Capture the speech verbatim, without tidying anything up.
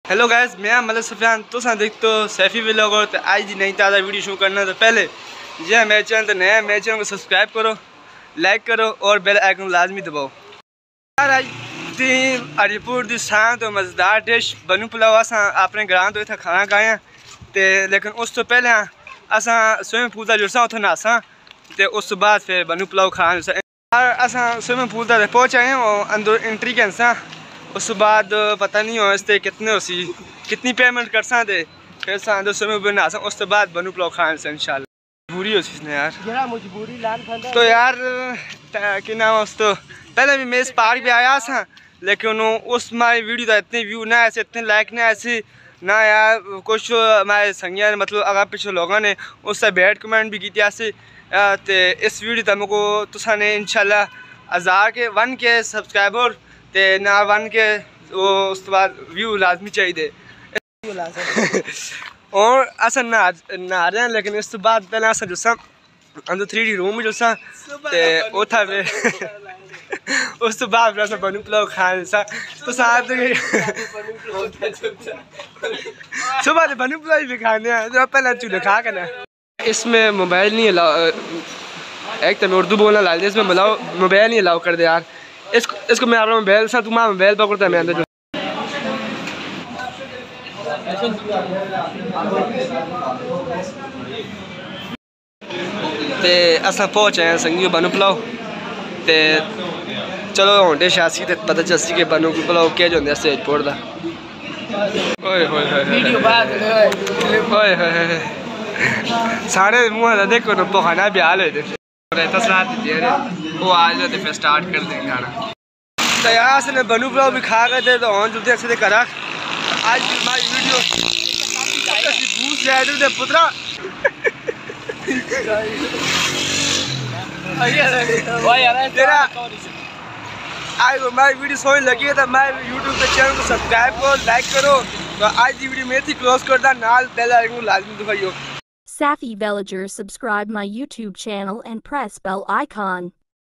Hello guys, मैं मतलब सुफियान तुसा देख तो सैफी व्लॉग और तो आज दी नई ताज़ा वीडियो शुरू करना। तो पहले जे मेरे चैनल तो नया मेरे चैनल को सब्सक्राइब करो, लाइक करो और बेल आइकन लाजमी दबाओ। यार आज दी हरिपुर दी शान तो मज़ेदार डिश बनू पुलाव असा अपने ग्रां तो इतना खाना खाया ते लेकिन उस तो पहले असा स्विमिंग पूल का जुड़सा उतो नहासा ते उस तो बाद फिर बनू पुलाव खान यार असा स्विमिंग पूल तक पहुँच आए और अंदर एंट्री कैंसा उस बाद पता नहीं हो इसते कितने हो सी कितनी पेमेंट कर सा दे फिर सा अंदर स्विमिंग पूल नहा उस तो बाद बनू पुलाव खान से इंशाल्लाह बुरी हो इसने यार मजबूरी तो यार कि नाम उस तो पहले भी मैं इस पार्क भी आया था लेकिन उस हमारी वीडियो का इतने व्यू ना ऐसे इतने लाइक ना ऐसे ना यार कुछ हमारे संज्ञा ने मतलब अगर पिछले लोगों ने उससे बैड कमेंट भी की ऐसे तो इस वीडियो तक मेरे को तुसा ने इंशाल्लाह हज़ार के वन के सब्सक्राइबर ते ना वन के वो उस बाद व्यू लाजमी चाहिए और असा ना ना रहे हैं लेकिन इस बाद पहले असा जो सा अंदर थ्री डी रूम जो सा ते वो था वे उस तो बाद असा बनू पुलाव खान सा तो साथ सुबह से बनू पुलाव भी खाने हैं तो पहले चूल्हे खा कर ना। इसमें मोबाइल नहीं अलाउ, एक तो मैं उर्दू बोलना लाल इसमें मिलाओ मोबाइल नहीं अलाउ कर दे यार। इसको इसको मैं अपना मोबाइल सा तुम्हारा मोबाइल पकड़ता है मैं अंदर ते असा पहुँच आए संगी बनू पुलाव ते चलो होंडे छियासी ते पता चलसी के बनू पुलाव क्या जो होंगे स्टेज पोड़ दा ओए होए होए होए सारे मुँह दा देखो न पखाना भी हाल है वो आ जाते फिर स्टार्ट कर देंगे खाना। तो यहाँ से बनू पुलाव भी खा गए थे तो हम जल्दी अच्छे करा आज हमारी वीडियो भूस जाए थे पुत्रा तेरा आज हमारी वीडियो सोच लगी है तो हमारे यूट्यूब पे चैनल को सब्सक्राइब करो, लाइक करो। तो आज की वीडियो में थी क्लोज कर दा नाल बेल आइकन लाजमी दबाइयो। Safi Villager, subscribe my YouTube channel and press bell icon.